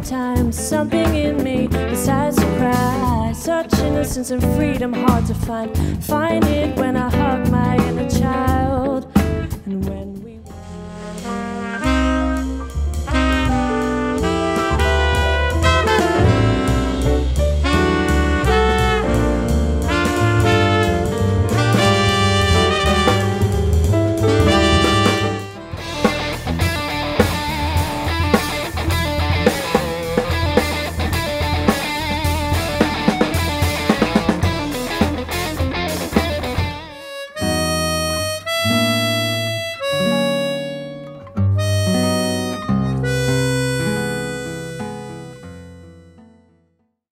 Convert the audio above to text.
sometimes something in me decides to cry. Such innocence and freedom hard to find. Find it when I hug my inner child. And when